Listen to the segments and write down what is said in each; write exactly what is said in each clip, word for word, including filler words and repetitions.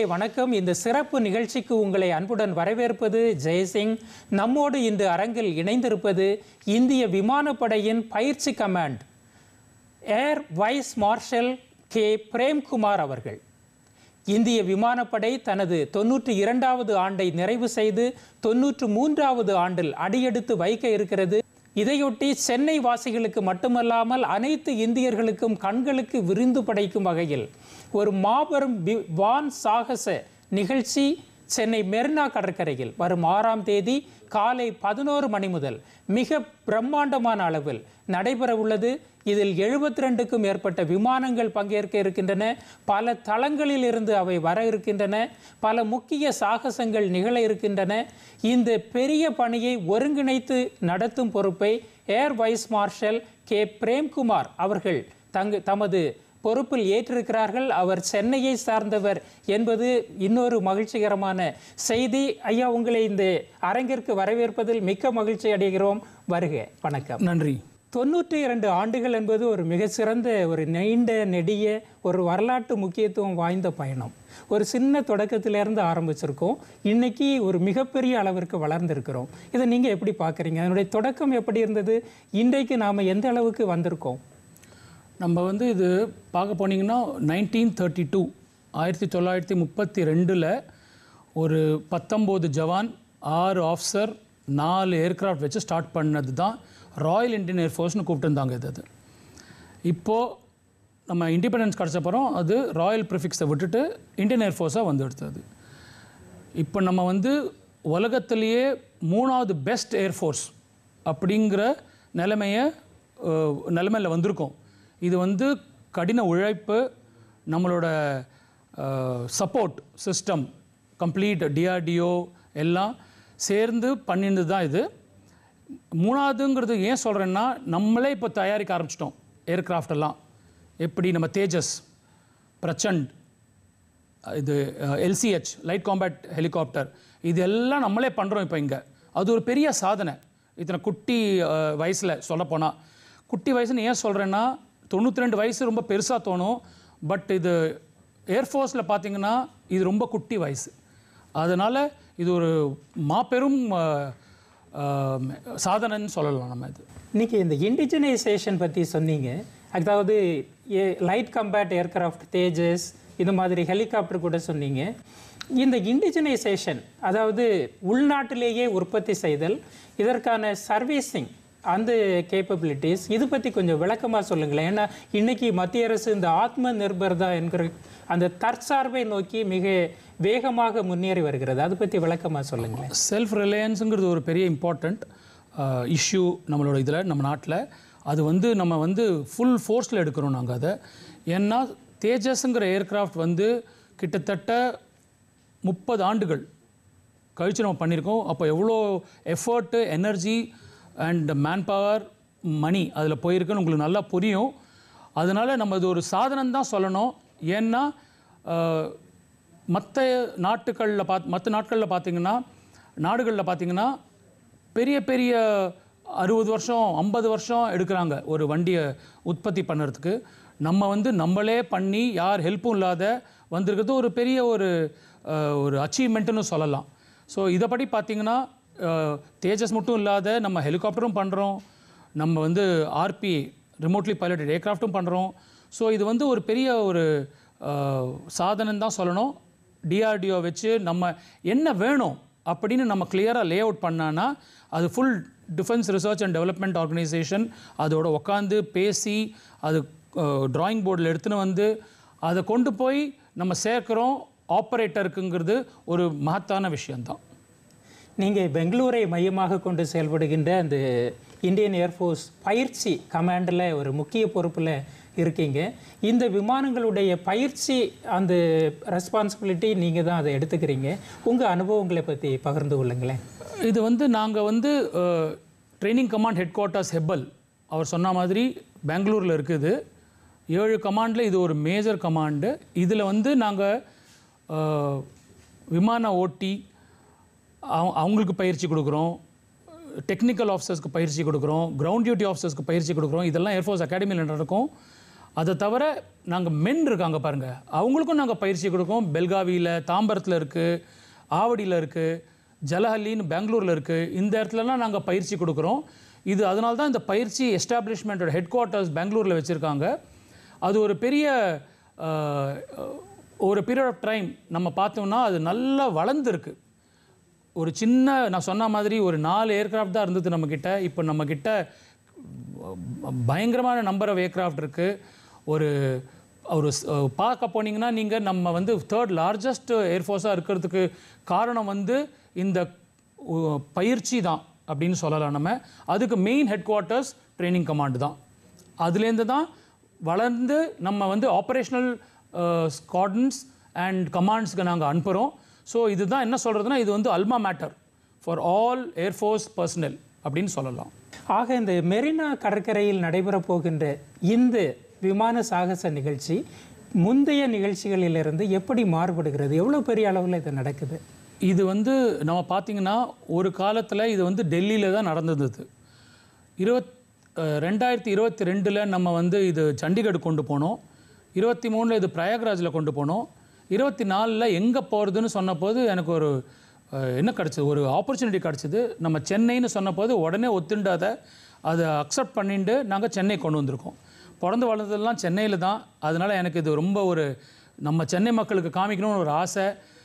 வணக்கம். இந்த சிறப்பு நிகழ்ச்சிக்கு உங்களை அன்புடன் வரவேற்பது ஜெயசிங். நம்மோடு இந்த அரங்கில் இணைந்திருப்பது இந்திய விமானப்படையின் பயிற்சி command air vice marshal K Premkumar அவர்கள். இந்திய விமானப்படை தனது தொன்னூற்றி இரண்டாவது ஆண்டை நிறைவு செய்து தொன்னூற்று மூன்றாவது ஆண்டில் அடியெடுத்து வைக்க இருக்கிறது. இதையொட்டி சென்னை வாசிகளுக்கு மட்டுமல்லாமல் அனைத்து இந்தியர்களுக்கும் கண்களுக்கு விருந்து படைக்கும் வகையில் ஒரு மாபெரும் வான் சாகச நிகழ்ச்சி சென்னை மெரினா கடற்கரையில் வரும் ஆறாம் தேதி காலை பதினோரு மணி முதல் மிக பிரம்மாண்டமான அளவில் நடைபெற உள்ளது. இதில் எழுபத்தி ரெண்டுக்கும் மேற்பட்ட விமானங்கள் பங்கேற்க இருக்கின்றன. பல தளங்களில் இருந்து அவை வர இருக்கின்றன. பல முக்கிய சாகசங்கள் நிகழ இருக்கின்றன. இந்த பெரிய பணியை ஒருங்கிணைத்து நடத்தும் பொறுப்பை air vice marshal K Premkumar அவர்கள் தங்கு தமது பொறுப்பில் ஏற்றிருக்கிறார்கள். அவர் சென்னையை சார்ந்தவர் என்பது இன்னொரு மகிழ்ச்சிகரமான செய்தி. ஐயா, உங்களை இந்த அரங்கிற்கு வரவேற்பதில் மிக்க மகிழ்ச்சி அடைகிறோம். வருக. வணக்கம். நன்றி. தொண்ணூற்றி இரண்டு ஆண்டுகள் என்பது ஒரு மிகச்சிறந்த ஒரு நீண்ட நெடிய ஒரு வரலாற்று முக்கியத்துவம் வாய்ந்த பயணம். ஒரு சின்ன தொடக்கத்திலேருந்து ஆரம்பிச்சிருக்கோம். இன்னைக்கு ஒரு மிகப்பெரிய அளவிற்கு வளர்ந்திருக்கிறோம். இதை நீங்கள் எப்படி பார்க்குறீங்க? அதனுடைய தொடக்கம் எப்படி இருந்தது? இன்றைக்கு நாம் எந்த அளவுக்கு வந்திருக்கோம்? நம்ம வந்து இது பார்க்க போனீங்கன்னா நைன்டீன் தேர்ட்டி டூ ஆயிரத்தி தொள்ளாயிரத்தி முப்பத்தி ரெண்டில் ஒரு பத்தொம்போது ஜவான், ஆறு ஆஃபீஸர், நாலு ஏர்க்ராஃப்ட் வச்சு ஸ்டார்ட் பண்ணது தான் ராயல் இண்டியன் ஏர்ஃபோர்ஸ்னு கூப்பிட்டுருந்தாங்க. இது அது இப்போது நம்ம இண்டிபெண்டன்ஸ் கிடச்சப்பறம் அது ராயல் ப்ரிஃபிக்ஸை விட்டுட்டு இந்தியன் ஏர்ஃபோர்ஸாக வந்து எடுத்தது. இப்போ நம்ம வந்து உலகத்திலேயே மூணாவது பெஸ்ட் ஏர்ஃபோர்ஸ் அப்படிங்கிற நிலைமையை நிலைமையில் வந்திருக்கோம். இது வந்து கடின உழைப்பு, நம்மளோட சப்போர்ட் சிஸ்டம், கம்ப்ளீட் டிஆர்டிஓ எல்லாம் சேர்ந்து பண்ணினது தான் இது. மூணாவதுங்கிறது ஏன் சொல்கிறேன்னா, நம்மளே இப்போ தயாரிக்க ஆரம்பிச்சிட்டோம் ஏர்க்ராஃப்ட் எல்லாம். எப்படி நம்ம தேஜஸ், பிரச்சண்ட், இது எல்சிஹெச் லைட் காம்பேட் ஹெலிகாப்டர், இது எல்லாம் நம்மளே பண்ணுறோம் இப்போ இங்கே. அது ஒரு பெரிய சாதனை. இத்தனை குட்டி வயசில் சொல்லப்போனால், குட்டி வயசுன்னு ஏன் சொல்கிறேன்னா, தொண்ணூற்றி ரெண்டு வயசு ரொம்ப பெருசாக தோணும். பட் இது ஏர்ஃபோர்ஸில் பார்த்திங்கன்னா இது ரொம்ப குட்டி வயசு. அதனால் இது ஒரு மாபெரும் சாதனைன்னு சொல்லலாம் நம்ம. இது இன்றைக்கி இந்த இண்டிஜினைசேஷன் பற்றி சொன்னீங்க. அதாவது லைட் கம்பேட் ஏர்க்ராஃப்ட், தேஜஸ், இது மாதிரி ஹெலிகாப்டர் கூட சொன்னீங்க. இந்த இண்டிஜினைசேஷன், அதாவது உள்நாட்டிலேயே உற்பத்தி செய்தல், இதற்கான சர்வீசிங், அந்த கேப்பபிலிட்டிஸ், இது பற்றி கொஞ்சம் விளக்கமாக சொல்லுங்களேன். ஏன்னா இன்றைக்கி மத்திய அரசு இந்த ஆத்ம நிர்பர்தா என்கிற அந்த தற்சார்பை நோக்கி மிக வேகமாக முன்னேறி வருகிறது. அதை பற்றி விளக்கமாக சொல்லுங்களேன். செல்ஃப் ரிலையன்ஸுங்கிறது ஒரு பெரிய இம்பார்ட்டண்ட் இஷ்யூ நம்மளோட இதில், நம்ம நாட்டில். அது வந்து நம்ம வந்து ஃபுல் ஃபோர்ஸில் எடுக்கிறோம் நாங்கள் அதை. ஏன்னா தேஜஸ்ங்கிற ஏர்க்ராஃப்ட் வந்து கிட்டத்தட்ட முப்பது ஆண்டுகள் கழித்து நம்ம பண்ணியிருக்கோம். அப்போ எவ்வளோ effort, energy and manpower, money அதில் போயிருக்குன்னு உங்களுக்கு நல்லா புரியும். அதனால் நம்ம இது ஒரு சாதனம் தான் சொல்லணும். ஏன்னா மற்ற நாட்டுகளில் பார்த்து மற்ற நாட்களில் பார்த்திங்கன்னா நாடுகளில் பார்த்திங்கன்னா பெரிய பெரிய அறுபது வருஷம் ஐம்பது வருஷம் எடுக்கிறாங்க ஒரு வண்டியை உற்பத்தி பண்ணுறதுக்கு. நம்ம வந்து நம்மளே பண்ணி யார் ஹெல்ப்பும் இல்லாத வந்திருக்கிறது ஒரு பெரிய ஒரு ஒரு அச்சீவ்மெண்ட்டுன்னு சொல்லலாம். ஸோ இதைப்படி பார்த்திங்கன்னா தேஜஸ் மட்டும் இல்லாத நம்ம ஹெலிகாப்டரும் பண்ணுறோம், நம்ம வந்து ஆர்பி ரிமோட்லி பைலட்டட் ஏர்க்ராஃப்ட்டும் பண்ணுறோம். ஸோ இது வந்து ஒரு பெரிய ஒரு சாதனைன்னு தான் சொல்லணும். டிஆர்டிஓ வச்சு நம்ம என்ன வேணும் அப்படின்னு நம்ம கிளியராக லே அவுட் பண்ணான்னா அது full defence research and development organisation அதோட உட்காந்து பேசி அது ட்ராயிங் போர்டில் எடுத்துன்னு வந்து அதை கொண்டு போய் நம்ம சேர்க்குறோம் ஆப்ரேட்டருக்குங்கிறது ஒரு மகத்தான விஷயந்தான். நீங்கள் பெங்களூரை மையமாக கொண்டு செயல்படுகின்ற அந்த இந்தியன் ஏர்ஃபோர்ஸ் பயிற்சி கமாண்டில் ஒரு முக்கிய பொறுப்பில் இருக்கீங்க. இந்த விமானங்களுடைய பயிற்சி அந்த ரெஸ்பான்சிபிலிட்டி நீங்கள் தான் அதை எடுத்துக்கிறீங்க. உங்கள் அனுபவங்களை பற்றி பகிர்ந்து கொள்ளுங்களேன். இது வந்து நாங்கள் வந்து training command headquarters Hebbal அவர் சொன்ன மாதிரி பெங்களூரில் இருக்குது. ஏழு கமாண்டில் இது ஒரு மேஜர் கமாண்டு. இதில் வந்து நாங்கள் விமான ஓட்டி அவங்களுக்கு பயிற்சி கொடுக்குறோம், டெக்னிக்கல் ஆஃபீஸர்ஸ்க்கு பயிற்சி கொடுக்குறோம், கிரவுண்ட் டியூட்டி ஆஃபீஸர்ஸ்க்கு பயிற்சி கொடுக்குறோம். இதெல்லாம் ஏர்ஃபோர்ஸ் அகாடமியில் நடக்கும். அதை தவிர நாங்கள் மென் இருக்காங்க பாருங்கள், அவங்களுக்கும் நாங்கள் பயிற்சி கொடுக்கோம். பெல்காவியில், தாம்பரத்தில் இருக்குது, ஆவடியில் இருக்குது, ஜலஹல்லின்னு பெங்களூரில் இருக்குது. இந்த இடத்துலலாம் நாங்கள் பயிற்சி கொடுக்குறோம். இது அதனால தான் இந்த பயிற்சி எஸ்டாப்ளிஷ்மெண்ட்டோட ஹெட் குவார்ட்டர்ஸ் பெங்களூரில் வச்சுருக்காங்க. அது ஒரு பெரிய ஒரு பீரியட் ஆஃப் டைம் நம்ம பார்த்தோம்னா அது நல்லா வளர்ந்துருக்கு. ஒரு சின்ன நான் சொன்ன மாதிரி ஒரு நாலு ஏர்க்ராஃப்ட் தான் இருந்தது நம்மக்கிட்ட. இப்போ நம்மக்கிட்ட பயங்கரமான நம்பர் ஆஃப் ஏர்க்ராஃப்ட் இருக்குது. ஒரு ஒரு பார்க்க போனீங்கன்னா நீங்கள் நம்ம வந்து தேர்ட் லார்ஜஸ்ட் ஏர்ஃபோர்ஸாக இருக்கிறதுக்கு காரணம் வந்து இந்த பயிற்சி தான் அப்படின்னு சொல்லலாம். நம்ம அதுக்கு main headquarters training command தான். அதுலேருந்து தான் வளர்ந்து நம்ம வந்து ஆப்ரேஷனல் ஸ்குவாட்ரன்ஸ் அண்ட் கமாண்ட்ஸ்க்கு நாங்கள் அனுப்புகிறோம். ஸோ இதுதான் என்ன சொல்கிறதுனா, இது வந்து alma mater for all air force personnel அப்படின்னு சொல்லலாம். ஆக இந்த மெரினா கடற்கரையில் நடைபெற போகின்ற இந்த விமான சாகச நிகழ்ச்சி முந்தைய நிகழ்ச்சிகளிலிருந்து எப்படி மாறுபடுகிறது? எவ்வளோ பெரிய அளவில் இது நடக்குது? இது வந்து நம்ம பார்த்திங்கன்னா ஒரு காலத்தில் இது வந்து டெல்லியில் தான் நடந்தது. இருபத் ரெண்டாயிரத்தி இருபத்தி ரெண்டில் நம்ம வந்து இது சண்டிகர் கொண்டு போனோம். இருபத்தி மூணில் இது பிரயாக்ராஜில் கொண்டு போனோம். இருபத்தி நாலில் எங்கே போகிறதுன்னு சொன்னபோது எனக்கு ஒரு என்ன கிடச்சிது, ஒரு ஆப்பர்ச்சுனிட்டி கிடச்சிது. நம்ம சென்னைன்னு சொன்னபோது உடனே ஒத்துண்டாத அதை அக்செப்ட் பண்ணிட்டு நாங்கள் சென்னை கொண்டு வந்திருக்கோம். பிறந்து வளர்ந்ததெல்லாம் சென்னையில் தான். அதனால் எனக்கு இது ரொம்ப ஒரு நம்ம சென்னை மக்களுக்கு காமிக்கணும்னு ஒரு ஆசை.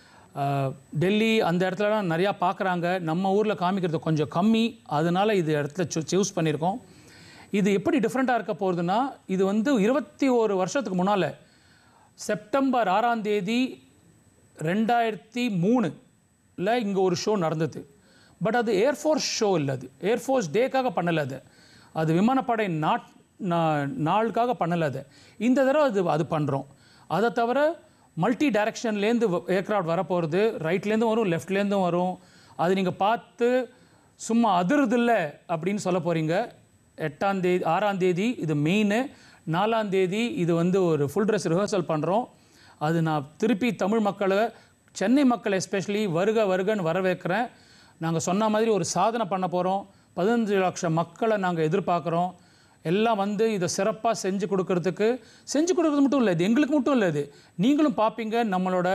டெல்லி அந்த இடத்துலலாம் நிறையா பார்க்குறாங்க, நம்ம ஊரில் காமிக்கிறது கொஞ்சம் கம்மி. அதனால் இது இடத்துல சூ சூஸ் பண்ணியிருக்கோம். இது எப்படி டிஃப்ரெண்ட்டாக இருக்க போகுதுன்னா, இது வந்து இருபத்தி ஒரு வருஷத்துக்கு முன்னால் செப்டம்பர் ஆறாம் தேதி ரெண்டாயிரத்தி மூணில் இங்கே ஒரு ஷோ நடந்தது. பட் அது ஏர்ஃபோர்ஸ் ஷோ இல்லை, அது ஏர்ஃபோர்ஸ் டேக்காக பண்ணலை. அது அது விமானப்படை நாட் நாளுக்காக பண்ணலை. அது இந்த தடவை அது அது பண்ணுறோம். அதை தவிர மல்டி டைரக்ஷன்லேருந்து ஏர்க்ராஃப்ட் வரப்போகிறது. ரைட்லேருந்தும் வரும், லெஃப்ட்லேருந்தும் வரும். அது நீங்கள் பார்த்து சும்மா அதிருதில்லை அப்படின்னு சொல்ல போகிறீங்க. எட்டாம் தேதி ஆறாம் தேதி இது மெயின். நாலாம் தேதி இது வந்து ஒரு ஃபுல் ட்ரெஸ் ரிஹர்சல் பண்ணுறோம். அது நான் திருப்பி தமிழ் மக்களை, சென்னை மக்கள் எஸ்பெஷலி வருக வருகன்னு வரவேற்கிறேன். நாங்கள் சொன்ன மாதிரி ஒரு சாதனை பண்ண போகிறோம். பதினஞ்சு லட்சம் மக்களை நாங்கள் எதிர்பார்க்குறோம். எல்லாம் வந்து இதை சிறப்பாக செஞ்சு கொடுக்கறதுக்கு, செஞ்சு கொடுக்குறது மட்டும் இல்லை, இது எங்களுக்கு மட்டும் இல்லை, இது நீங்களும் பார்ப்பீங்க. நம்மளோட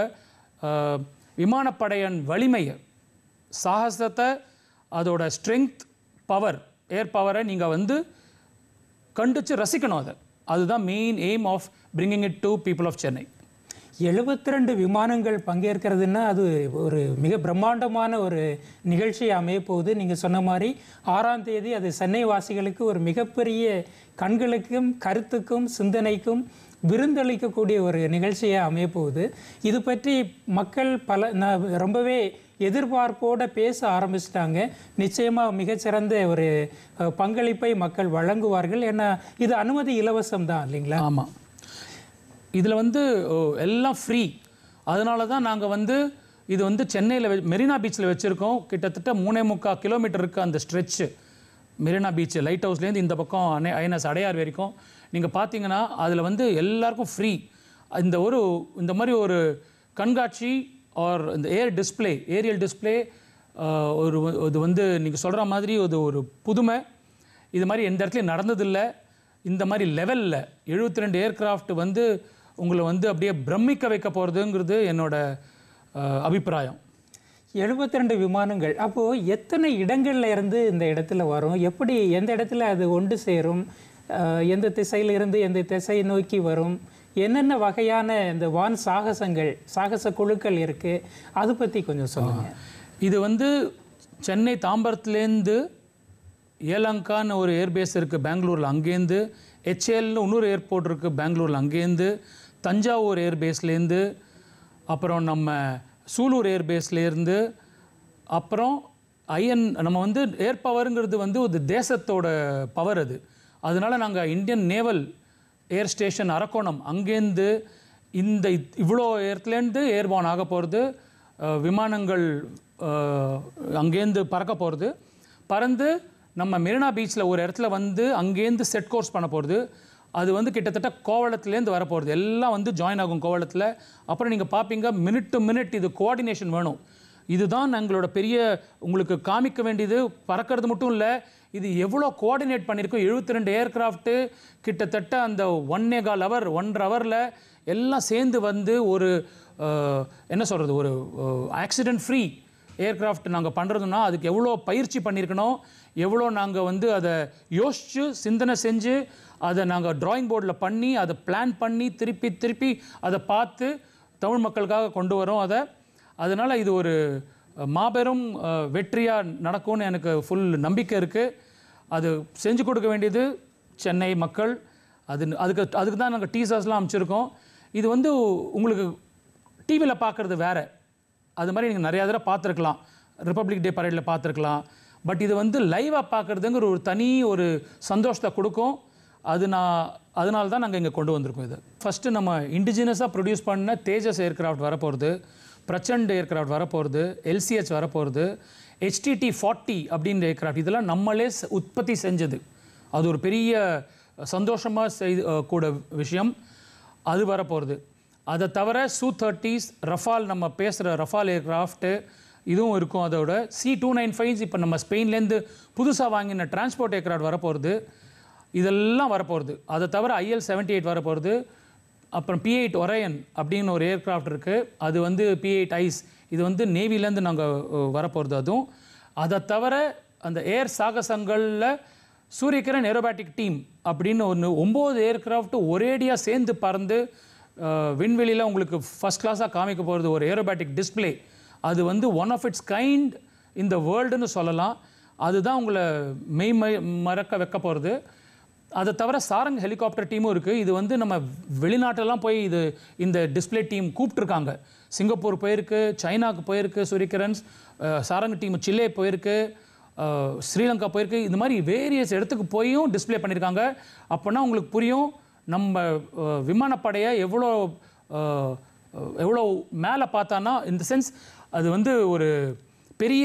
விமானப்படையின் வலிமையை, சாகசத்தை, அதோட ஸ்ட்ரென்த், பவர், ஏர் பவரை நீங்கள் வந்து கண்டித்து ரசிக்கணும். அதை அதுதான் main aim of bringing it to people of Chennai. எழுபத்தி ரெண்டு விமானங்கள் பங்கேற்கிறதுன்னா அது ஒரு மிக பிரம்மாண்டமான ஒரு நிகழ்ச்சி அமைய போகுது. நீங்கள் சொன்ன மாதிரி ஆறாம் தேதி அது சென்னை வாசிகளுக்கு ஒரு மிகப்பெரிய கண்களுக்கும் கருத்துக்கும் சிந்தனைக்கும் விருந்தளிக்கக்கூடிய ஒரு நிகழ்ச்சியாக அமைய போகுது. இது பற்றி மக்கள் பல ரொம்பவே எதிர்பார்ப்போடு பேச ஆரம்பிச்சிட்டாங்க. நிச்சயமாக மிகச்சிறந்த ஒரு பங்களிப்பை மக்கள் வழங்குவார்கள். ஏன்னா இது அனுமதி இலவசம் தான் இல்லைங்களா? ஆமாம், இதில் வந்து எல்லாம் ஃப்ரீ. அதனால தான் நாங்கள் வந்து இது வந்து சென்னையில் மெரினா பீச்சில் வச்சுருக்கோம். கிட்டத்தட்ட மூணே முக்கால் கிலோமீட்டருக்கு அந்த ஸ்ட்ரெச்சு மெரினா பீச் லைட் ஹவுஸ்லேருந்து இந்த பக்கம் அணை ஐஎன்எஸ் அடையார் வரைக்கும் நீங்கள் பார்த்தீங்கன்னா அதில் வந்து எல்லாருக்கும் ஃப்ரீ. இந்த ஒரு இந்த மாதிரி ஒரு கண்காட்சி ஆர் இந்த ஏர் டிஸ்பிளே, ஏரியல் டிஸ்பிளே ஒரு இது வந்து நீங்கள் சொல்கிற மாதிரி அது ஒரு புதுமை. இது மாதிரி எந்த இடத்துலையும் நடந்ததில்லை. இந்த மாதிரி லெவலில் எழுபத்தி ரெண்டு ஏர்க்ராஃப்ட் வந்து உங்களை வந்து அப்படியே பிரமிக்க வைக்க போகிறதுங்கிறது என்னோட அபிப்பிராயம். எழுபத்தி ரெண்டு விமானங்கள் அப்போது எத்தனை இடங்கள்ல இருந்து இந்த இடத்துல வரும்? எப்படி எந்த இடத்துல அது ஒன்று சேரும்? எந்த திசையிலிருந்து எந்த திசையை நோக்கி வரும்? என்னென்ன வகையான இந்த வான் சாகசங்கள், சாகச குழுக்கள் இருக்குது, அதை பற்றி கொஞ்சம் சொல்லுங்கள். இது வந்து சென்னை தாம்பரத்துலேருந்து ஏலங்கான்னு ஒரு ஏர்பேஸ் இருக்குது பெங்களூரில், அங்கேருந்து ஹெச்ஏல்னு இன்னொரு ஏர்போர்ட் இருக்குது பெங்களூரில், அங்கேருந்து தஞ்சாவூர் ஏர்பேஸ்லேருந்து, அப்புறம் நம்ம சூலூர் ஏர்பேஸ்லேருந்து, அப்புறம் ஐஎன் நம்ம வந்து ஏர் பவருங்கிறது வந்து ஒரு தேசத்தோட பவர். அது அதனால் நாங்கள் Indian naval air station Arakkonam அங்கேருந்து இந்த இவ்வளோ இடத்துலேருந்து ஏர்பான் ஆக போகிறது. விமானங்கள் அங்கேருந்து பறக்க போகிறது. பறந்து நம்ம மெரினா பீச்சில் ஒரு இடத்துல வந்து அங்கேருந்து செட் கோர்ஸ் பண்ண போகிறது. அது வந்து கிட்டத்தட்ட கோவளத்துலேருந்து வரப்போகிறது. எல்லாம் வந்து ஜாயின் ஆகும் கோவளத்தில். அப்புறம் நீங்கள் பார்ப்பீங்க மினிட் டு மினிட் இது கோஆர்டினேஷன் வேணும். இதுதான் எங்களோட பெரிய உங்களுக்கு காமிக்க வேண்டியது. பறக்கிறது மட்டும் இல்லை, இது எவ்வளோ கோஆர்டினேட் பண்ணியிருக்கோம். எழுபத்தி ரெண்டு ஏர்க்ராஃப்ட்டு கிட்டத்தட்ட அந்த ஒன்னே கால் ஹவர் ஒன்றரை ஹவரில் எல்லாம் சேர்ந்து வந்து ஒரு என்ன சொல்கிறது, ஒரு ஆக்சிடென்ட் ஃப்ரீ ஏர்க்ராஃப்ட் நாங்கள் பண்ணுறதுன்னா அதுக்கு எவ்வளோ பயிற்சி பண்ணியிருக்கணும், எவ்வளோ நாங்கள் வந்து அதை யோசித்து சிந்தனை செஞ்சு அதை நாங்கள் ட்ராயிங் போர்டில் பண்ணி அதை பிளான் பண்ணி திருப்பி திருப்பி அதை பார்த்து தமிழ் மக்களுக்காக கொண்டு வரோம் அதை. அதனால் இது ஒரு மாபெரும் வெற்றியாக நடக்கும்னு எனக்கு ஃபுல் நம்பிக்கை இருக்குது. அது செஞ்சு கொடுக்க வேண்டியது சென்னை மக்கள். அது அதுக்கு அதுக்கு தான் நாங்கள் டீசர்ஸ்லாம் அமைச்சிருக்கோம். இது வந்து உங்களுக்கு டிவியில் பார்க்குறது வேறு, அது மாதிரி நீங்கள் நிறையா தடவை பார்த்துருக்கலாம், ரிப்பப்ளிக் டே பரேடில் பார்த்துருக்கலாம். பட் இது வந்து லைவாக பார்க்குறதுங்கிற ஒரு தனி ஒரு சந்தோஷத்தை கொடுக்கும். அது நான் அதனால தான் நாங்கள் இங்கே கொண்டு வந்திருக்கோம். இது ஃபஸ்ட்டு நம்ம இண்டிஜினஸாக ப்ரொடியூஸ் பண்ண தேஜஸ் ஏர்க்ராஃப்ட் வரப்போகிறது, பிரச்சண்ட் ஏர்க்ராஃப்ட் வரப்போகிறது, எல்சிஹெச் வரப்போகிறது, ஹெச்டிடி ஃபார்ட்டி அப்படின்ற ஏர்க்ராஃப்ட். இதெல்லாம் நம்மளே உற்பத்தி செஞ்சது. அது ஒரு பெரிய சந்தோஷமாக செய்து கூட விஷயம். அது வரப்போகிறது. அதை தவிர சூ தேர்ட்டிஸ், ரஃபால், நம்ம பேசுகிற ரஃபால் ஏர்க்ராஃப்ட்டு இதுவும் இருக்கும். அதோட சி டூ நைன் ஃபைவ்ஸ் இப்போ நம்ம ஸ்பெயின்லேருந்து புதுசாக வாங்கின டிரான்ஸ்போர்ட் ஏர்க்ராஃப்ட் வரப்போகிறது. இதெல்லாம் வரப்போகிறது. அதை தவிர ஐஎல் செவன்ட்டி எயிட் வரப்போகிறது. அப்புறம் பி எயிட் ஒரையன் அப்படின்னு ஒரு ஏர்க்ராஃப்ட் இருக்குது. அது வந்து பி எயிட் ஐஸ், இது வந்து நேவிலேருந்து நாங்கள் வரப்போகிறது. அதுவும் அதை தவிர அந்த ஏர் சாகசங்களில் சூரியகிரண் ஏரோபேட்டிக் டீம் அப்படின்னு ஒன்று ஒம்பது ஏர்க்ராஃப்ட்டு ஒரேடியாக சேர்ந்து பறந்து விண்வெளியில் உங்களுக்கு ஃபஸ்ட் கிளாஸாக காமிக்க போகிறது ஒரு ஏரோபேட்டிக் டிஸ்பிளே. அது வந்து ஒன் ஆஃப் இட்ஸ் கைண்ட் இந்த வேர்ல்டுன்னு சொல்லலாம். அதுதான் உங்களை மெய் மறக்க வைக்க போகிறது. அதை தவிர சாரங் ஹெலிகாப்டர் டீமும் இருக்குது. இது வந்து நம்ம வெளிநாட்டிலலாம் போய் இது இந்த டிஸ்பிளே டீம் கூப்பிட்ருக்காங்க. சிங்கப்பூர் போயிருக்கு, சைனாவுக்கு போயிருக்கு சூரியகிரன்ஸ், சாரங் டீம் சிலே போயிருக்கு, ஸ்ரீலங்கா போயிருக்கு. இந்த மாதிரி வேரியஸ் இடத்துக்கு போயும் டிஸ்பிளே பண்ணியிருக்காங்க. அப்போனா உங்களுக்கு புரியும் நம்ம விமானப்படையை எவ்வளோ எவ்வளோ மேலே பார்த்தானா, இந்த சென்ஸ் அது வந்து ஒரு பெரிய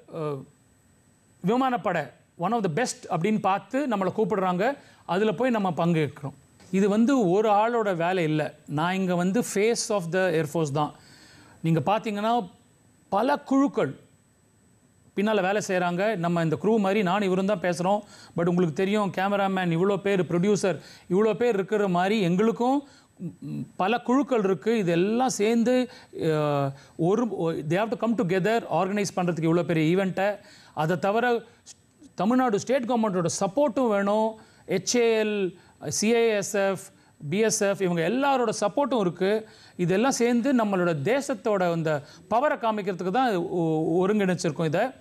விமானப்படை, ஒன் ஆஃப் த பெஸ்ட் அப்படின்னு பார்த்து நம்மளை கூப்பிடுறாங்க. அதில் போய் நம்ம பங்கேற்கிறோம். இது வந்து ஒரு ஆளோட வேலை இல்லை. நான் இங்கே வந்து ஃபேஸ் ஆஃப் த ஏர்ஃபோர்ஸ் தான். நீங்கள் பார்த்தீங்கன்னா பல குழுக்கள் பின்னால் வேலை செய்கிறாங்க. நம்ம இந்த க்ரூ மாதிரி நான் இவரும் தான் பேசுகிறோம். பட் உங்களுக்கு தெரியும் கேமராமேன் இவ்வளோ பேர், ப்ரொடியூசர் இவ்வளோ பேர் இருக்கிற மாதிரி எங்களுக்கும் பல குழுக்கள் இருக்குது. இதெல்லாம் சேர்ந்து ஒரு they have to come together organise பண்ணுறதுக்கு இவ்வளோ பெரிய ஈவெண்ட்டை. அதை தவிர தமிழ்நாடு ஸ்டேட் கவர்மெண்ட்டோட சப்போர்ட்டும் வேணும். ஹெச்ஏஎல், சிஐஎஸ்எஃப், பிஎஸ்எஃப் இவங்க எல்லாரோட சப்போர்ட்டும் இருக்குது. இதெல்லாம் சேர்ந்து நம்மளோட தேசத்தோட அந்த பவரை காமிக்கிறதுக்கு தான் ஒருங்கிணைச்சிருக்கோம். இதை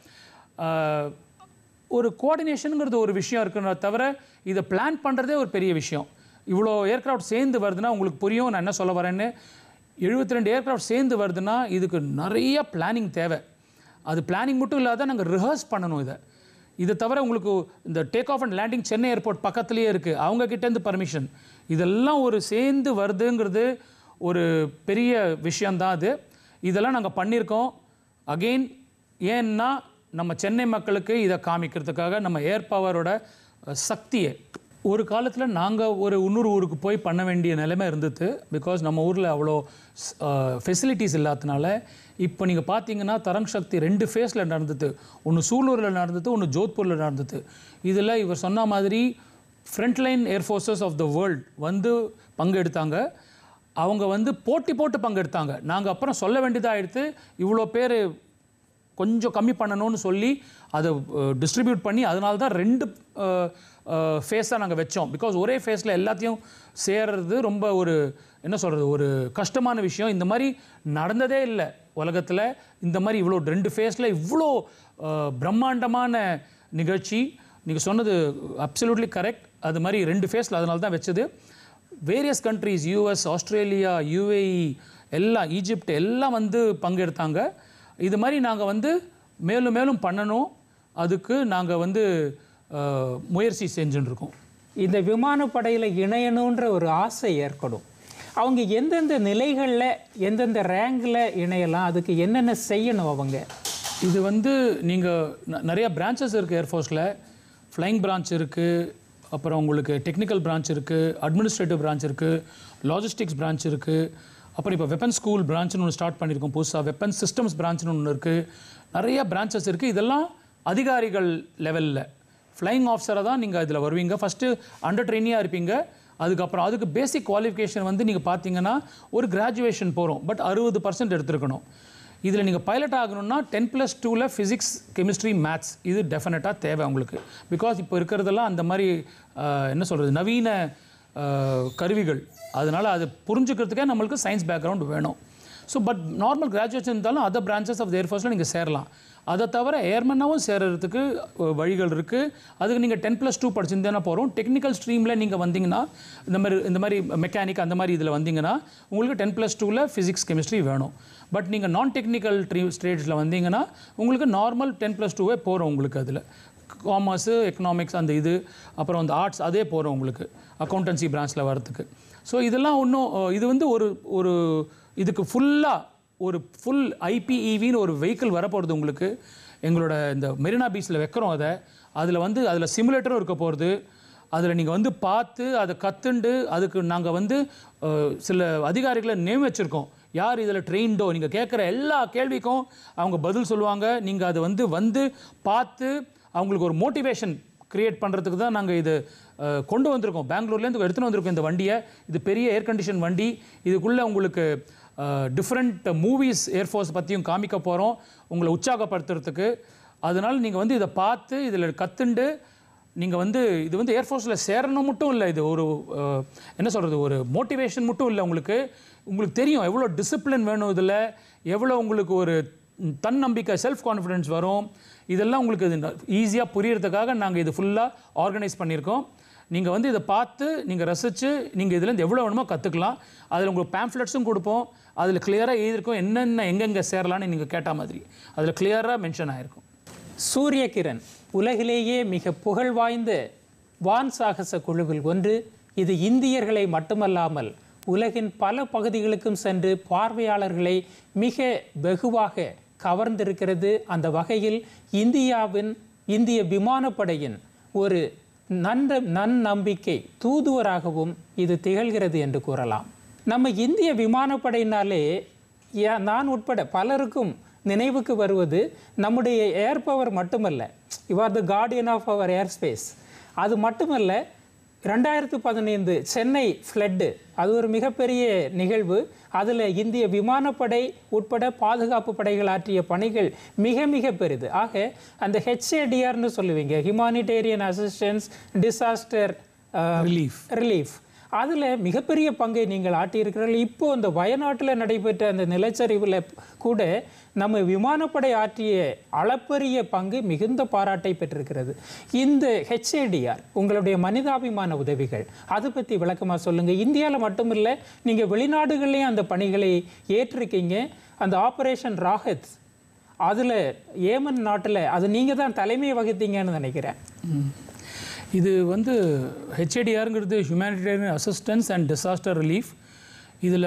ஒரு கோஆர்டினேஷனுங்கிறது ஒரு விஷயம் இருக்குன்னு தவிர இதை பிளான் பண்ணுறதே ஒரு பெரிய விஷயம். இவ்வளோ ஏர்க்ராஃப்ட் சேர்ந்து வருதுன்னா உங்களுக்கு புரியும் நான் என்ன சொல்ல வரேன்னு. எழுபத்தி ரெண்டு ஏர்க்ராஃப்ட் சேர்ந்து வருதுன்னா இதுக்கு நிறைய பிளானிங் தேவை. அது பிளானிங் மட்டும் இல்லாத நாங்கள் ரிஹர்ஸ் பண்ணணும். இதை இதை தவிர உங்களுக்கு இந்த take off and landing Chennai airport பக்கத்துலேயே இருக்குது, அவங்கக்கிட்டேருந்து பர்மிஷன், இதெல்லாம் ஒரு சேர்ந்து வருதுங்கிறது ஒரு பெரிய விஷயந்தான். அது இதெல்லாம் நாங்கள் பண்ணியிருக்கோம். அகெயின் ஏன்னா நம்ம சென்னை மக்களுக்கு இதை காமிக்கிறதுக்காக நம்ம ஏர் பவரோட சக்தியை. ஒரு காலத்தில் நாங்கள் ஒரு இன்னொரு ஊருக்கு போய் பண்ண வேண்டிய நிலைமை இருந்தது. பிகாஸ் நம்ம ஊரில் அவ்வளோ ஃபெசிலிட்டிஸ் இல்லாதனால. இப்போ நீங்கள் பார்த்தீங்கன்னா தரங் சக்தி ரெண்டு ஃபேஸில் நடந்தது. ஒன்று சூலூரில் நடந்தது, ஒன்று ஜோத்பூரில் நடந்தது. இதில் இவர் சொன்ன மாதிரி frontline air forces of the world வந்து பங்கெடுத்தாங்க. அவங்க வந்து போட்டி போட்டு பங்கெடுத்தாங்க. நாங்கள் அப்புறம் சொல்ல வேண்டியதாக எடுத்து இவ்வளோ பேர் கொஞ்சம் கம்மி பண்ணணும்னு சொல்லி அதை டிஸ்ட்ரிபியூட் பண்ணி அதனால தான் ரெண்டு ஃபேஸாக நாங்கள் வச்சோம். பிகாஸ் ஒரே ஃபேஸில் எல்லாத்தையும் சேர்றது ரொம்ப ஒரு என்ன சொல்கிறது ஒரு கஷ்டமான விஷயம். இந்த மாதிரி நடந்ததே இல்லை உலகத்தில். இந்த மாதிரி இவ்வளோ ரெண்டு ஃபேஸில் இவ்வளோ பிரம்மாண்டமான நிகழ்ச்சி. நீங்கள் சொன்னது அப்சல்யூட்லி கரெக்ட். அது மாதிரி ரெண்டு ஃபேஸில் அதனால தான் வச்சது. Various countries, US, Australia, UAE, எல்லாம் ஈஜிப்ட் எல்லாம் வந்து பங்கெடுத்தாங்க. இது மாதிரி நாங்கள் வந்து மேலும் மேலும் பண்ணணும். அதுக்கு நாங்கள் வந்து முயற்சி செஞ்சுட்டு இருக்கோம். இந்த விமானப்படையில் இணையணுன்ற ஒரு ஆசை ஏற்படும். அவங்க எந்தெந்த நிலைகளில் எந்தெந்த ரேங்கில் இணையலாம், அதுக்கு என்னென்ன செய்யணும் அவங்க? இது வந்து நீங்கள் நிறையா பிரான்ச்சஸ் இருக்குது ஏர்ஃபோர்ஸில். ஃப்ளைங் பிரான்ச் இருக்குது, அப்புறம் உங்களுக்கு டெக்னிக்கல் பிரான்ச் இருக்குது, அட்மினிஸ்ட்ரேட்டிவ் பிரான்ச் இருக்குது, லாஜிஸ்டிக்ஸ் பிரான்ச் இருக்குது, அப்புறம் இப்போ வெப்பன் ஸ்கூல் பிரான்ச்னு ஒன்று ஸ்டார்ட் பண்ணியிருக்கோம் புதுசாக. வெப்பன் சிஸ்டம்ஸ் பிரான்ச்னு ஒன்று இருக்குது. நிறைய பிரான்ச்சஸ் இருக்குது. இதெல்லாம் அதிகாரிகள் லெவலில் ஃப்ளைங் ஆஃபீஸராக தான் நீங்கள் இதில் வருவீங்க. ஃபஸ்ட்டு அண்டர் ட்ரெயினியாக இருப்பீங்க. அதுக்கப்புறம் அதுக்கு பேசிக் குவாலிஃபிகேஷன் வந்து நீங்கள் பார்த்தீங்கன்னா ஒரு கிராஜுவேஷன் போகிறோம், பட் அறுபது பர்சன்ட் எடுத்துருக்கணும். இதில் நீங்கள் பைலட் ஆகணும்னா டென் ப்ளஸ் டூவில் ஃபிசிக்ஸ், கெமிஸ்ட்ரி, மேத்ஸ் இது டெஃபினட்டாக தேவை உங்களுக்கு. பிகாஸ் இப்போ இருக்கிறதெல்லாம் அந்த மாதிரி என்ன சொல்கிறது நவீன கருவிகள், அதனால் அது புரிஞ்சுக்கிறதுக்கே நம்மளுக்கு சயின்ஸ் பேக்ரவுண்ட் வேணும். ஸோ பட் நார்மல் கிராஜுவேஷன் இருந்தாலும் அதர் பிரான்ச்சஸ் ஆஃப் ஏர்ஃபோர்ஸில் நீங்கள் சேரலாம். அதை தவிர ஏர்மனாகவும் சேர்கிறதுக்கு வழிகள் இருக்குது. அதுக்கு நீங்கள் டென் ப்ளஸ் டூ படிச்சிருந்தேன்னா போகிறோம். டெக்னிக்கல் ஸ்ட்ரீமில் நீங்கள் வந்தீங்கன்னா இந்த மாதிரி இந்த மாதிரி மெக்கானிக் அந்த மாதிரி இதில் வந்தீங்கன்னா உங்களுக்கு டென் ப்ளஸ் டூவில் ஃபிசிக்ஸ், கெமிஸ்ட்ரி வேணும். பட் நீங்கள் நான் டெக்னிக்கல் ட்ரீ ஸ்டேஜில் வந்தீங்கன்னா உங்களுக்கு நார்மல் டென் ப்ளஸ் டூவே போகிறோம். உங்களுக்கு அதில் காமர்ஸு, எக்கனாமிக்ஸ் அந்த இது, அப்புறம் அந்த ஆர்ட்ஸ் அதே போகிறோம் உங்களுக்கு அக்கௌண்டன்சி பிரான்ச்சில் வரதுக்கு. ஸோ இதெல்லாம் ஒன்றும் இது வந்து ஒரு ஒரு இதுக்கு ஃபுல்லாக ஒரு ஃபுல் ஐபிஇவின்னு ஒரு வெஹிக்கிள் வரப்போகிறது உங்களுக்கு. எங்களோட இந்த மெரினா பீச்சில் வைக்கிறோம் அதை. அதில் வந்து அதில் சிமுலேட்டரும் இருக்க போகிறது. அதில் நீங்கள் வந்து பார்த்து அதை கற்றுண்டு அதுக்கு நாங்கள் வந்து சில அதிகாரிகளை நியமிச்சிருக்கோம். யார் இதில் ட்ரெயின்டோ நீங்கள் கேட்குற எல்லா கேள்விக்கும் அவங்க பதில் சொல்லுவாங்க. நீங்கள் அதை வந்து வந்து பார்த்து அவங்களுக்கு ஒரு மோட்டிவேஷன் க்ரியேட் பண்ணுறதுக்கு தான் நாங்கள் இது கொண்டு வந்திருக்கோம். பெங்களூர்லேருந்து எடுத்துகிட்டு வந்திருக்கோம் இந்த வண்டியை. இது பெரிய ஏர் கண்டிஷன் வண்டி. இதுக்குள்ளே உங்களுக்கு டிஃப்ரெண்ட் மூவிஸ் ஏர்ஃபோர்ஸ் பற்றியும் காமிக்க போகிறோம் உங்களை உற்சாகப்படுத்துறதுக்கு. அதனால் நீங்கள் வந்து இதை பார்த்து இதில் கற்றுண்டு நீங்கள் வந்து இது வந்து ஏர்ஃபோர்ஸில் சேரணும் மட்டும் இல்லை, இது ஒரு என்ன சொல்கிறது ஒரு மோட்டிவேஷன் மட்டும் இல்லை. உங்களுக்கு உங்களுக்கு தெரியும் எவ்வளோ டிசிப்ளின் வேணும், இதில் எவ்வளோ உங்களுக்கு ஒரு தன்னம்பிக்கை, செல்ஃப் கான்ஃபிடென்ஸ் வரும். இதெல்லாம் உங்களுக்கு இது ஈஸியாக புரியறதுக்காக நாங்கள் இது ஃபுல்லாக ஆர்கனைஸ் பண்ணியிருக்கோம். நீங்கள் வந்து இதை பார்த்து நீங்கள் ரசித்து நீங்கள் இதுலேருந்து எவ்வளோ வேணுமோ கற்றுக்கலாம். அதில் உங்களுக்கு பேம்ஃப்ளெட்ஸும் கொடுப்போம். அதில் கிளியராக எழுதியிருக்கோம் என்னென்ன எங்கெங்கே சேரலான்னு நீங்கள் கேட்ட மாதிரி அதில் கிளியராக மென்ஷன் ஆகிருக்கும். சூரிய கிரண் உலகிலேயே மிக புகழ் வாய்ந்த வான் சாகச குழுவில் ஒன்று. இது இந்தியர்களை மட்டுமல்லாமல் உலகின் பல பகுதிகளுக்கும் சென்று பார்வையாளர்களை மிக வெகுவாக கவர்ந்திருக்கிறது. அந்த வகையில் இந்தியாவின் இந்திய விமானப்படையின் ஒரு நன்ற நன்னம்பிக்கை தூதுவராகவும் இது திகழ்கிறது என்று கூறலாம். நம்ம இந்திய விமானப்படையினாலே நான் உட்பட பலருக்கும் நினைவுக்கு வருவது நம்முடைய ஏர் பவர் மட்டுமல்ல, you are the guardian of our air space. அது மட்டுமல்ல, ரெண்டாயிரத்து பதினைந்து சென்னை ஃப்ளட்டு அது ஒரு மிகப்பெரிய நிகழ்வு. அதில் இந்திய விமானப்படை உட்பட பாதுகாப்பு படைகள் ஆற்றிய பணிகள் மிக மிக பெரிது. ஆக அந்த ஹெச்ஏடிஆர்னு சொல்லுவீங்க, humanitarian assistance disaster relief relief அதில் மிகப்பெரிய பங்கை நீங்கள் ஆட்டியிருக்கிறீர்கள். இப்போது இந்த வயநாட்டில் நடைபெற்ற அந்த நிலச்சரிவில் கூட நம்ம விமானப்படை ஆற்றிய அளப்பரிய பங்கு மிகுந்த பாராட்டை பெற்றிருக்கிறது. இந்த ஹெச்ஏடிஆர் உங்களுடைய மனிதாபிமான உதவிகள் அதை பற்றி விளக்கமாக சொல்லுங்கள். இந்தியாவில் மட்டுமில்லை, நீங்கள் வெளிநாடுகள்லேயும் அந்த பணிகளை ஏற்றிருக்கீங்க. அந்த ஆப்ரேஷன் ராஹத் அதில் ஏமன் நாட்டில் அது நீங்கள் தான் தலைமை வகித்தீங்கன்னு நினைக்கிறேன். இது வந்து ஹெச்ஏடிஆருங்கிறது humanitarian assistance and disaster relief. இதில்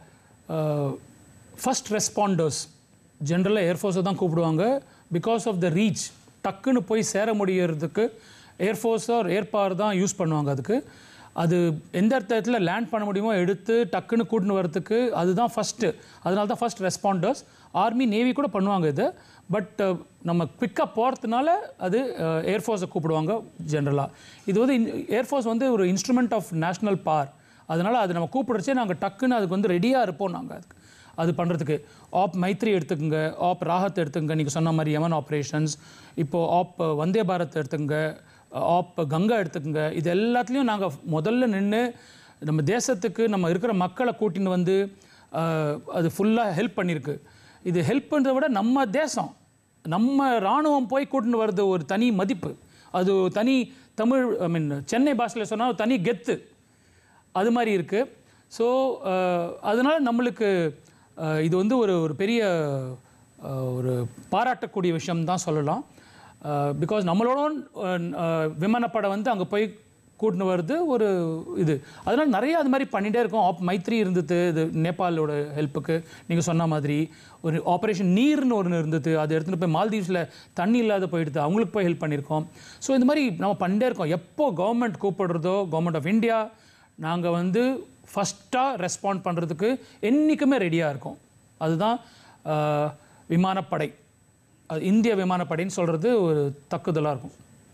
ஃபஸ்ட் ரெஸ்பாண்டர்ஸ் ஜென்ரலாக ஏர்ஃபோர்ஸை தான் கூப்பிடுவாங்க. பிகாஸ் ஆஃப் த ரீச் டக்குன்னு போய் சேர முடியறதுக்கு ஏர்ஃபோர்ஸ் ஆர் ஏர்பவர் தான் யூஸ் பண்ணுவாங்க. அதுக்கு அது எந்த இடத்துல லேண்ட் பண்ண முடியுமோ எடுத்து டக்குன்னு கூட்டின்னு வரதுக்கு அதுதான் ஃபஸ்ட்டு. அதனால தான் ஃபஸ்ட் ரெஸ்பாண்டர்ஸ். ஆர்மி, நேவி கூட பண்ணுவாங்க இது. பட் நம்ம குவிக்காக போகிறதுனால அது ஏர்ஃபோர்ஸை கூப்பிடுவாங்க ஜென்ரலாக. இது வந்து ஏர்ஃபோர்ஸ் வந்து ஒரு இன்ஸ்ட்ருமெண்ட் ஆஃப் நேஷ்னல் பவர். அதனால் அது நம்ம கூப்பிடுறச்சே நாங்கள் டக்குன்னு அதுக்கு வந்து ரெடியாக இருப்போம். நாங்கள் அதுக்கு அது பண்ணுறதுக்கு ஆப் மைத்ரி எடுத்துக்கோங்க, ஆப் ராஹத் எடுத்துக்கங்க, நீங்கள் சொன்ன மாதிரி யமன் ஆப்ரேஷன்ஸ், இப்போது ஆப் வந்தே பாரத் எடுத்துக்கங்க, ஆப் கங்கா எடுத்துக்கோங்க. இது எல்லாத்துலேயும் நாங்கள் முதல்ல நின்று நம்ம தேசத்துக்கு நம்ம இருக்கிற மக்களை கூட்டின்னு வந்து அது ஃபுல்லாக ஹெல்ப் பண்ணியிருக்கு. இது ஹெல்ப் பண்ணுறத விட நம்ம தேசம் நம்ம இராணுவம் போய் கூட்டின்னு வர்றது ஒரு தனி மதிப்பு. அது தனி தமிழ் ஐ மீன் சென்னை பாஷையில் சொன்னால் தனி கெத்து அது மாதிரி இருக்குது. ஸோ அதனால் நம்மளுக்கு இது வந்து ஒரு ஒரு பெரிய ஒரு பாராட்டக்கூடிய விஷயம் தான் சொல்லலாம். பிகாஸ் நம்மளோட விமானப்படை வந்து அங்கே போய் கூட்டின்னு வருது ஒரு இது. அதனால் நிறைய அது மாதிரி பண்ணிகிட்டே இருக்கோம். ஆப் மைத்ரி இருந்தது, இது நேபாளோட ஹெல்ப்புக்கு நீங்கள் சொன்ன மாதிரி. ஒரு ஆப்ரேஷன் நீர்னு ஒன்று இருந்தது, அதை எடுத்துகிட்டு போய் மால்தீவ்ஸில் தண்ணி இல்லாத போயிடுது, அவங்களுக்கு போய் ஹெல்ப் பண்ணியிருக்கோம். ஸோ இந்த மாதிரி நம்ம பண்ணிட்டே இருக்கோம். எப்போ கவர்மெண்ட் கூப்பிடுறதோ, கவர்மெண்ட் ஆஃப் இந்தியா நாங்கள் வந்து ஃபஸ்ட்டாக ரெஸ்பாண்ட் பண்ணுறதுக்கு என்றைக்குமே ரெடியாக இருக்கும். அதுதான் விமானப்படை, அது இந்திய விமானப்படைன்னு சொல்கிறது ஒரு தக்குதலாக இருக்கும்.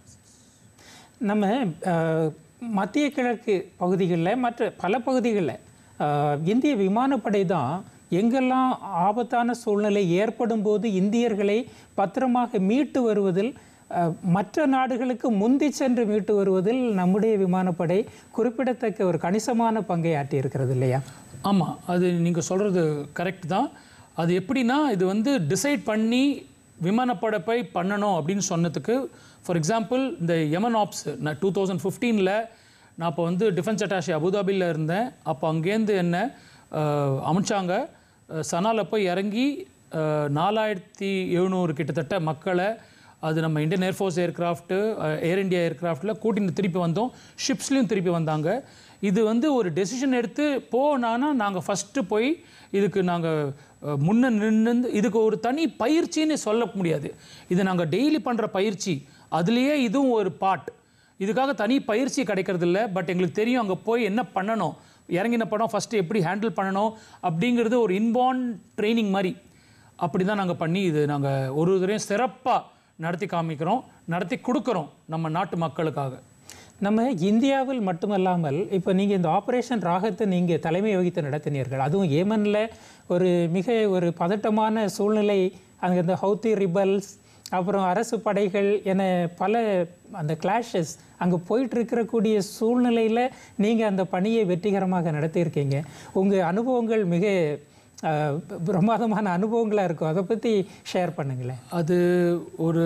நம்ம மத்திய கிழக்கு பகுதிகளில் மற்ற பல பகுதிகளில் இந்திய விமானப்படை தான் எங்கெல்லாம் ஆபத்தான சூழ்நிலை ஏற்படும் போது இந்தியர்களை பத்திரமாக மீட்டு வருவதில், மற்ற நாடுகளுக்கு முந்தி சென்று மீட்டு வருவதில் நம்முடைய விமானப்படை குறிப்பிடத்தக்க ஒரு கணிசமான பங்கை ஆற்றியிருக்கிறது இல்லையா? ஆமாம், அது நீங்கள் சொல்கிறது கரெக்ட் தான். அது எப்படின்னா, இது வந்து டிசைட் பண்ணி விமானப்படை போய் பண்ணணும் அப்படின்னு சொன்னதுக்கு, ஃபார் எக்ஸாம்பிள் இந்த யமன் ஆப்ஸ் நான் டூ தௌசண்ட் ஃபிஃப்டீனில் நான் அப்போ வந்து டிஃபென்ஸ் அட்டாஷி அபுதாபியில் இருந்தேன். அப்போ அங்கேருந்து என்ன அமைச்சாங்க, சனாவில் போய் இறங்கி நாலாயிரத்தி எழுநூறு கிட்டத்தட்ட மக்களை, அது நம்ம Indian air force aircraft, Air India ஏர்க்ராஃப்டில் கூட்டின்னு திருப்பி வந்தோம். ஷிப்ஸ்லேயும் திருப்பி வந்தாங்க. இது வந்து ஒரு டெசிஷன் எடுத்து போனான்னா நாங்கள் ஃபஸ்ட்டு போய் இதுக்கு நாங்கள் முன்ன நின்று, இதுக்கு ஒரு தனி பயிற்சின்னு சொல்ல முடியாது. இது நாங்கள் டெய்லி பண்ணுற பயிற்சி, அதுலேயே இதுவும் ஒரு பார்ட். இதுக்காக தனி பயிற்சி கிடைக்கிறதில்ல. பட் எங்களுக்கு தெரியும் அங்கே போய் என்ன பண்ணணும், இறங்கின படம் ஃபஸ்ட்டு எப்படி ஹேண்டில் பண்ணணும் அப்படிங்கிறது ஒரு இன்பார்ன் ட்ரைனிங் மாதிரி. அப்படி தான் நாங்கள் பண்ணி இது நாங்கள் ஒரு தடவையும் சிறப்பாக நடத்தி காமிக்கிறோம், நடத்தி கொடுக்குறோம் நம்ம நாட்டு மக்களுக்காக. நம்ம இந்தியாவில் மட்டுமல்லாமல் இப்போ நீங்கள் இந்த ஆப்ரேஷன் ராகத்தை நீங்கள் தலைமை வகித்து நடத்தினீர்கள். அதுவும் ஏமனில் ஒரு மிக ஒரு பதட்டமான சூழ்நிலை, அங்கே இந்த ஹவுத்தி ரிபல்ஸ், அப்புறம் அரசு படைகள் என பல அந்த கிளாஷஸ் அங்கே போயிட்டுருக்கக்கூடிய சூழ்நிலையில் நீங்கள் அந்த பணியை வெற்றிகரமாக நடத்தியிருக்கீங்க. உங்கள் அனுபவங்கள் மிக பிரமாதமான அனுபவங்களாக இருக்கும். அதை பற்றி ஷேர் பண்ணுங்களேன். அது ஒரு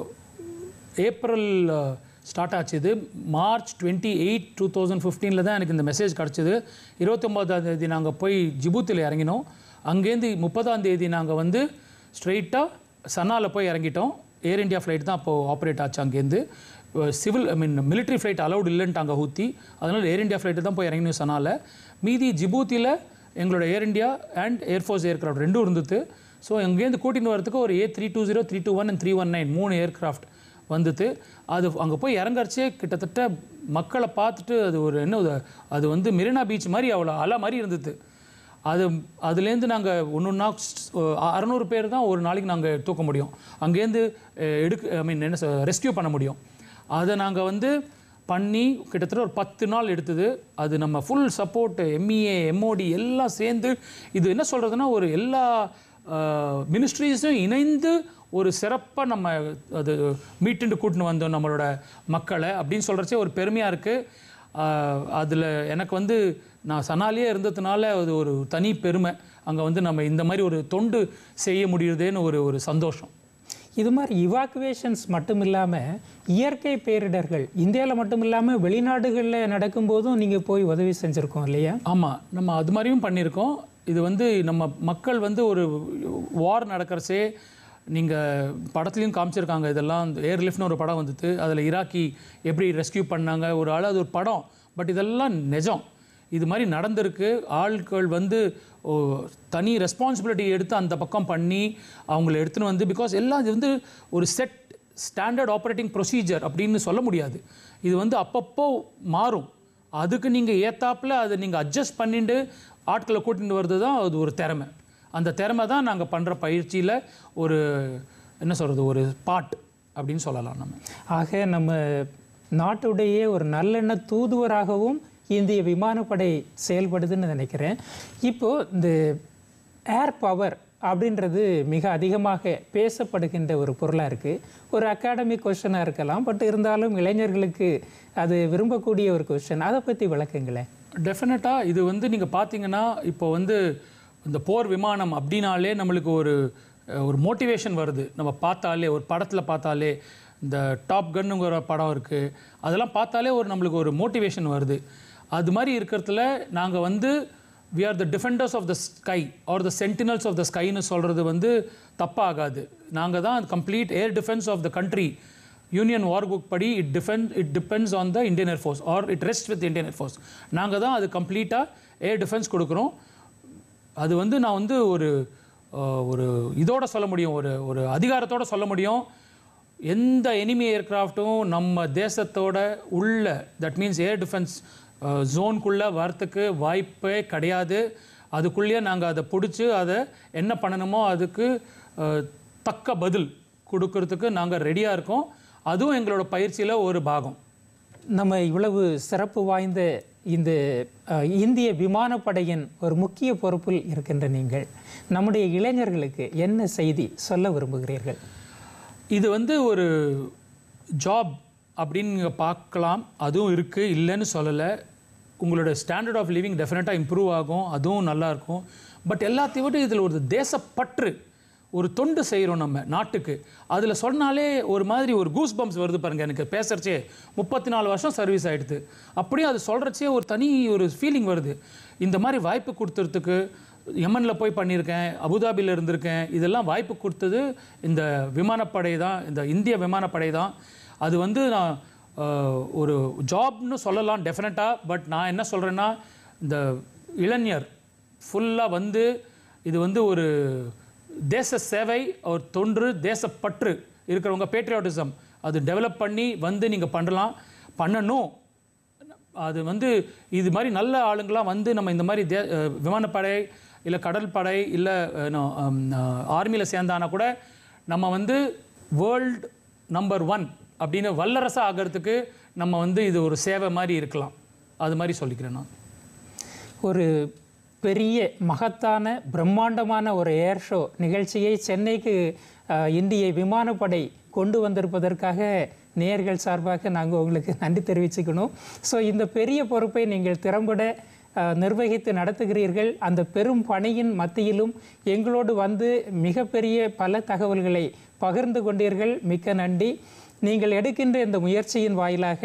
ஏப்ரல் ஸ்டார்ட் ஆச்சு. இது March twenty eight two thousand ஃபிஃப்டீனில் தான் எனக்கு இந்த மெசேஜ் கிடச்சிது. இருபத்தொம்போதாம் தேதி நாங்கள் போய் ஜிபூத்தில் இறங்கினோம். அங்கேருந்து முப்பதாம் தேதி நாங்கள் வந்து ஸ்ட்ரெயிட்டாக சனாவில் போய் இறங்கிட்டோம். ஏர் இண்டியா ஃப்ளைட் தான் அப்போது ஆப்ரேட் ஆச்சு. அங்கேருந்து civil I mean military flight allowed இல்லைன்ட்டாங்க ஹூத்தி. அதனால் ஏர் இண்டியா ஃப்ளைட்டு தான் போய் இறங்கினோம் சனாவில். மீதி ஜிபூத்தியில் எங்களோட Air India and air force aircraft ரெண்டும் இருந்தது. ஸோ அங்கேருந்து கூட்டின்னு வரதுக்கு ஒரு A three two zero three two one and three one nine மூணு ஏர்க்ராஃப்ட் வந்துட்டு, அது அங்கே போய் இறங்கறச்சே கிட்டத்தட்ட மக்களை பார்த்துட்டு அது ஒரு என்ன, அது வந்து மெரினா பீச் மாதிரி அவ்வளோ அலை மாதிரி இருந்தது. அது அதுலேருந்து நாங்கள் ஒன்று ஒன்றா அறநூறு பேர் தான் ஒரு நாளைக்கு நாங்கள் தூக்க முடியும், அங்கேருந்து எடுக்க ஐ மீன் என்ன ரெஸ்கியூ பண்ண முடியும். அதை நாங்கள் வந்து பண்ணி கிட்டத்தட்ட ஒரு பத்து நாள் எடுத்தது. அது நம்ம ஃபுல் சப்போர்ட்டு எம்இஏ எம்ஓடி எல்லாம் சேர்ந்து, இது என்ன சொல்கிறதுனா ஒரு எல்லா மினிஸ்ட்ரிஸும் இணைந்து ஒரு சிறப்பாக நம்ம அது மீட்டுண்டு கூட்டின்னு வந்தோம் நம்மளோட மக்களை அப்படின்னு சொல்கிறச்சே ஒரு பெருமையாக இருக்குது. அதில் எனக்கு வந்து நான் சனாலியே இருந்ததுனால அது ஒரு தனி பெருமை. அங்கே வந்து நம்ம இந்த மாதிரி ஒரு தொண்டு செய்ய முடியுதுன்னு ஒரு ஒரு சந்தோஷம். இது மாதிரி இவாக்குவேஷன்ஸ் மட்டும் இல்லாமல் இயற்கை பேரிடர்கள் இந்தியாவில் மட்டும் இல்லாமல் வெளிநாடுகளில் நடக்கும்போதும் நீங்கள் போய் உதவி செஞ்சுருக்கோம் இல்லையா? ஆமாம், நம்ம அது மாதிரியும் பண்ணியிருக்கோம். இது வந்து நம்ம மக்கள் வந்து ஒரு வார் நடக்கிறச்சே, நீங்கள் படத்துலையும் காமிச்சிருக்காங்க இதெல்லாம். ஏர்லிஃப்ட்னு ஒரு படம் வந்துட்டு, அதில் ஈராக்கி எப்படி ரெஸ்கியூ பண்ணாங்க ஒரு ஆள், அது ஒரு படம். பட் இதெல்லாம் நிஜம், இது மாதிரி நடந்திருக்கு. ஆட்கள் வந்து தனி ரெஸ்பான்சிபிலிட்டி எடுத்து அந்த பக்கம் பண்ணி அவங்கள எடுத்துன்னு வந்து, பிகாஸ் எல்லாம் இது வந்து ஒரு செட் ஸ்டாண்டர்ட் ஆப்ரேட்டிங் ப்ரொசீஜர் அப்படின்னு சொல்ல முடியாது. இது வந்து அப்பப்போ மாறும். அதுக்கு நீங்கள் ஏத்தாப்பில் அதை நீங்கள் அட்ஜஸ்ட் பண்ணிட்டு ஆட்களை கூட்டிகிட்டு வர்றது தான் அது ஒரு திறமை. அந்த திறமை தான் நாங்கள் பண்ணுற பயிற்சியில் ஒரு என்ன சொல்கிறது ஒரு பாட் அப்படின்னு சொல்லலாம் நம்ம. ஆக நம்ம நாட்டுடைய ஒரு நல்லெண்ண தூதுவராகவும் இந்திய விமானப்படை செயல்படுதுன்னு நினைக்கிறேன். இப்போது இந்த ஏர் பவர் அப்படின்றது மிக அதிகமாக பேசப்படுகின்ற ஒரு பொருளாக இருக்குது. ஒரு அகாடமிக் கொஸ்டனாக இருக்கலாம், பட் இருந்தாலும் இளைஞர்களுக்கு அது விரும்பக்கூடிய ஒரு கொஸ்டின். அதை பற்றி விளக்குங்களேன். டெஃபினட்டாக இது வந்து நீங்கள் பார்த்தீங்கன்னா இப்போ வந்து இந்த போர் விமானம் அப்படின்னாலே நம்மளுக்கு ஒரு ஒரு மோட்டிவேஷன் வருது. நம்ம பார்த்தாலே ஒரு படத்தில் பார்த்தாலே, இந்த டாப் கன்னுங்கிற படம் இருக்குது, அதெல்லாம் பார்த்தாலே ஒரு நம்மளுக்கு ஒரு மோட்டிவேஷன் வருது. அது மாதிரி இருக்கிறதுல நாங்கள் வந்து we are the defenders of the sky or the sentinels of the skyன்னு சொல்கிறது வந்து தப்பாகாது. நாங்கள் தான் complete air defence of the country. Union war book படி it defend it depends on the Indian air force or it rest with Indian air force. நாங்கள் தான் அது கம்ப்ளீட்டாக ஏர் டிஃபென்ஸ் கொடுக்குறோம். அது வந்து நான் வந்து ஒரு ஒரு இதோட சொல்ல முடியும், ஒரு ஒரு அதிகாரத்தோடு சொல்ல முடியும். எந்த எனிமி ஏர்க்ராஃப்ட்டும் நம்ம தேசத்தோட உள்ள, தட் மீன்ஸ் ஏர் டிஃபென்ஸ் ஜோனுக்குள்ளே வரத்துக்கு வாய்ப்பே கிடையாது. அதுக்குள்ளேயே நாங்கள் அதை பிடிச்சி அதை என்ன பண்ணணுமோ அதுக்கு தக்க பதில் கொடுக்கறதுக்கு நாங்கள் ரெடியாக இருக்கோம். அதுவும் எங்களோட பயிற்சியில் ஒரு பாகம். நம்ம இவ்வளவு சிறப்பு வாய்ந்த இந்த இந்திய விமானப்படையின் ஒரு முக்கிய பொறுப்பில் இருக்கின்ற நீங்கள் நம்முடைய இளைஞர்களுக்கு என்ன செய்தி சொல்ல விரும்புகிறீர்கள்? இது வந்து ஒரு ஜாப் அப்படின்னு நீங்கள் பார்க்கலாம், அதுவும் இருக்குது, இல்லைன்னு சொல்லலை. உங்களோட ஸ்டாண்டர்ட் ஆஃப் லிவிங் டெஃபினட்டாக இம்ப்ரூவ் ஆகும், அதுவும் நல்லாயிருக்கும். பட் எல்லாத்தையும் விட இதில் ஒரு தேசப்பற்று, ஒரு தொண்டு செய்கிறோம் நம்ம நாட்டுக்கு. அதில் சொன்னாலே ஒரு மாதிரி ஒரு கூஸ் பம்ப்ஸ் வருது பாருங்கள். எனக்கு பேசுகிறச்சே முப்பத்தி நாலு வருஷம் சர்வீஸ் ஆகிடுது, அப்படியே அது சொல்கிறச்சே ஒரு தனி ஒரு ஃபீலிங் வருது. இந்த மாதிரி வாய்ப்பு கொடுத்துறதுக்கு யமனில் போய் பண்ணியிருக்கேன், அபுதாபியில் இருந்திருக்கேன். இதெல்லாம் வாய்ப்பு கொடுத்தது இந்த விமானப்படை தான், இந்த இந்திய விமானப்படை தான். அது வந்து நான் ஒரு ஜாப்னு சொல்லலாம் டெஃபினட்டாக. பட் நான் என்ன சொல்கிறேன்னா, இந்த இளைஞர் ஃபுல்லாக வந்து இது வந்து ஒரு தேச சேவை, ஒரு தொன்று, தேசப்பற்று இருக்கிறவங்க, பேட்ரியாட்டிசம் அது டெவலப் பண்ணி வந்து நீங்கள் பண்ணலாம், பண்ணணும். அது வந்து இது மாதிரி நல்ல ஆளுங்களாம் வந்து நம்ம இந்த மாதிரி தே விமானப்படை இல்லை கடல் படை இல்லை ஆர்மியில் சேர்ந்தானா கூட நம்ம வந்து வேர்ல்டு நம்பர் ஒன் அப்படின்னு வல்லரசாக ஆகிறதுக்கு நம்ம வந்து இது ஒரு சேவை மாதிரி இருக்கலாம். அது மாதிரி சொல்லிக்கிறேன் நான். ஒரு பெரிய மகத்தான பிரம்மாண்டமான ஒரு ஏர் ஷோ நிகழ்ச்சியை சென்னைக்கு இந்திய விமானப்படை கொண்டு வந்திருப்பதற்காக நேயர்கள் சார்பாக நாங்கள் உங்களுக்கு நன்றி தெரிவிச்சுக்கணும். ஸோ இந்த பெரிய பொறுப்பை நீங்கள் திறம்பட நிர்வகித்து நடத்துகிறீர்கள். அந்த பெரும் பணியின் மத்தியிலும் எங்களோடு வந்து மிகப்பெரிய பல தகவல்களை பகிர்ந்து கொண்டீர்கள். மிக்க நன்றி. நீங்கள் எடுக்கின்ற இந்த முயற்சியின் வாயிலாக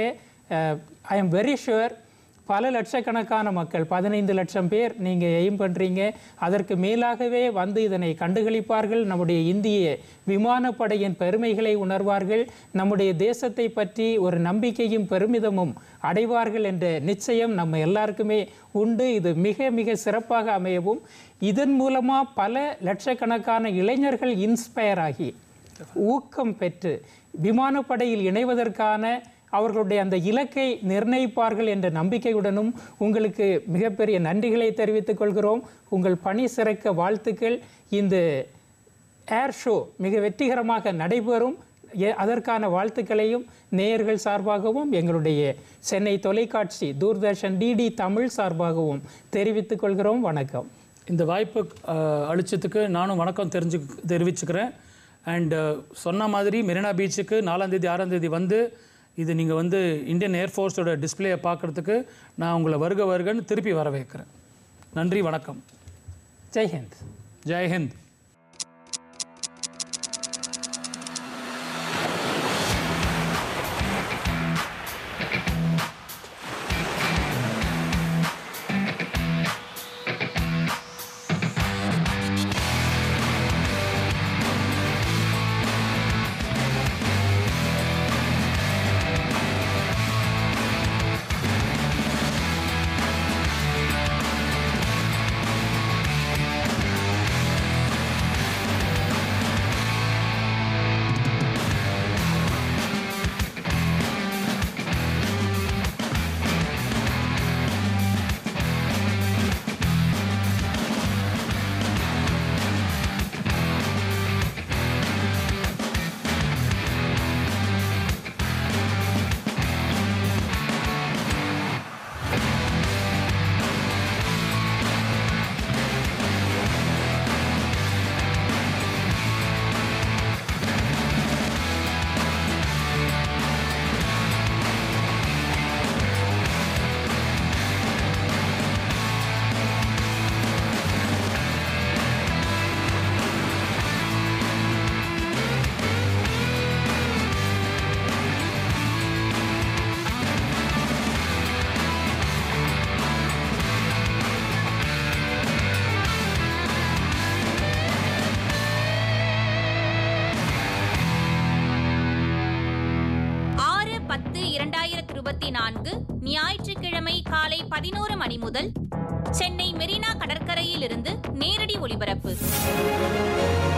ஐ எம் வெரி ஷுவர் பல லட்சக்கணக்கான மக்கள், பதினைந்து லட்சம் பேர் நீங்கள் எய்ம் பண்ணுறீங்க, அதற்கு மேலாகவே வந்து இதனை கண்டுகளிப்பார்கள். நம்முடைய இந்திய விமானப்படையின் பெருமைகளை உணர்வார்கள், நம்முடைய தேசத்தை பற்றி ஒரு நம்பிக்கையும் பெருமிதமும் அடைவார்கள் என்ற நிச்சயம் நம்ம எல்லாருக்குமே உண்டு. இது மிக மிக சிறப்பாக அமையவும், இதன் மூலமாக பல லட்சக்கணக்கான இளைஞர்கள் இன்ஸ்பயர் ஆகி ஊக்கம் பெற்று விமானப்படையில் இணைவதற்கான அவர்களுடைய அந்த இலக்கை நிர்ணயிப்பார்கள் என்ற நம்பிக்கையுடனும் உங்களுக்கு மிகப்பெரிய நன்றிகளை தெரிவித்துக் கொள்கிறோம். உங்கள் பணி சிறக்க வாழ்த்துக்கள். இந்த ஏர் ஷோ மிக வெற்றிகரமாக நடைபெறும். அதற்கான வாழ்த்துக்களையும் நேயர்கள் சார்பாகவும் எங்களுடைய சென்னை தொலைக்காட்சி தூர்தர்ஷன் டிடி தமிழ் சார்பாகவும் தெரிவித்துக் கொள்கிறோம். வணக்கம். இந்த வாய்ப்பு அளித்ததுக்கு நானும் வணக்கம் தெரிஞ்சு தெரிவிச்சுக்கிறேன். அண்டு சொன்ன மாதிரி மெரினா பீச்சுக்கு நாலாந்தேதி ஆறாந்தேதி வந்து இது நீங்கள் வந்து இந்தியன் ஏர்ஃபோர்ஸோட டிஸ்பிளேயை பார்க்குறதுக்கு நான் உங்களை வருக வருகன்னு திருப்பி வர வைக்கிறேன். நன்றி, வணக்கம். ஜெய்ஹிந்த். ஜெய்ஹிந்த். ஞாயிற்றுக்கிழமை காலை பதினோரு மணி முதல் சென்னை மெரினா கடற்கரையில் இருந்து நேரடி ஒளிபரப்பு.